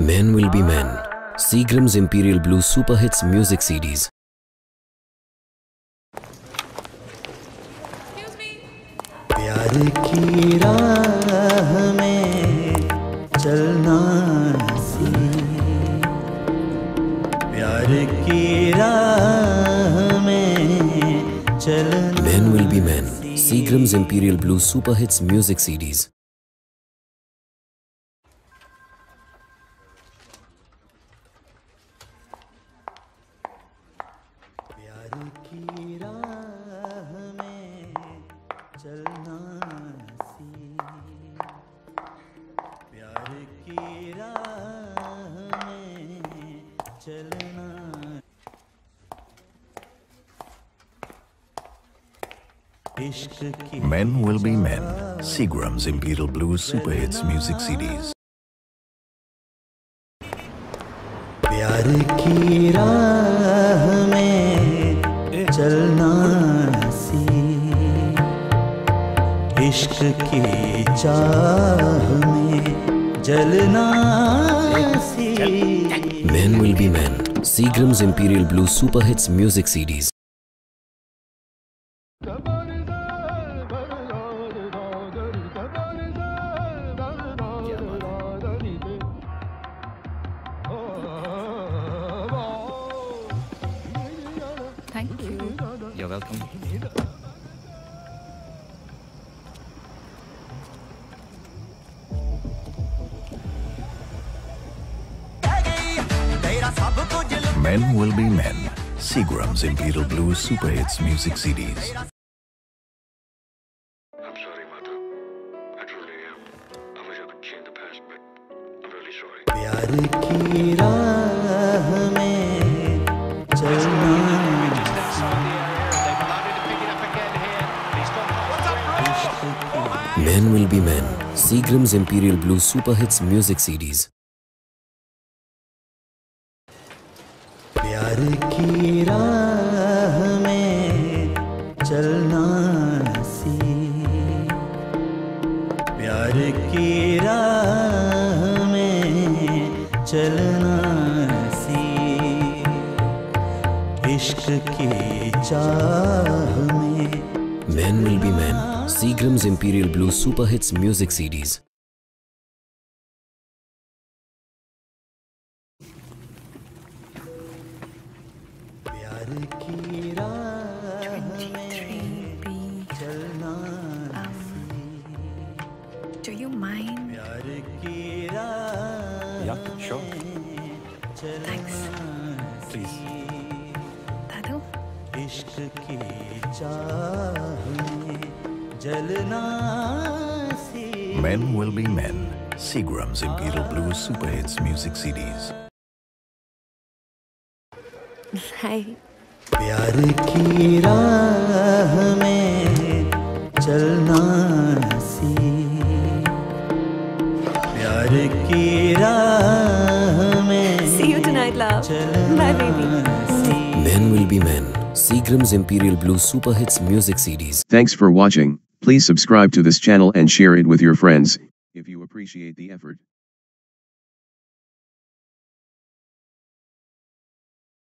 Men Will Be Men, Seagram's Imperial Blue Super Hits Music CDs. प्यार की राह में चलना सी, प्यार की राह में चलना। Men Will Be Men, Seagram's Imperial Blue Super Hits Music CDs. प्यार की राह में चलना सी, प्यार की राह में चलना। इश्क की Men Will Be Men, Seagram's Imperial Blue Super Hits Music CDs. प्यार की राह में चलना सी, इश्क की चाह में जलना सी। Men Will Be Men, Seagram's Imperial Blue Super Hits Music CDs. Thank you. You're welcome. Men Will Be Men, Seagram's Imperial Blue Super Hits Music CDs. I'm sorry, Mother. I truly am. I wish I could change the past, but I'm really sorry. प्यार की राह में चलना। Men Will Be Men, Seagram's Imperial Blue Super Hits Music CDs. प्यार की राह में चलना सी, प्यार की राह में चलना सी। इश्क की चाह में Men Will Be Men, Seagram's Imperial Blue Super Hits Music CDs. प्यार की राह में चलना सी, Do you mind? प्यार की राह Yeah, sure. में चलना Please. Dadu? इश्क की चाह में जलना सी। Men Will Be Men, Seagram's Imperial Blue Super Hits Music CDs. Hi. प्यार की राह में चलना सी, प्यार की राह में See you tonight, love. Bye, baby. Men Will Be Men, Seagram's Imperial Blue Super Hits Music CDs. Thanks for watching. Please subscribe to this channel and share it with your friends if you appreciate the effort.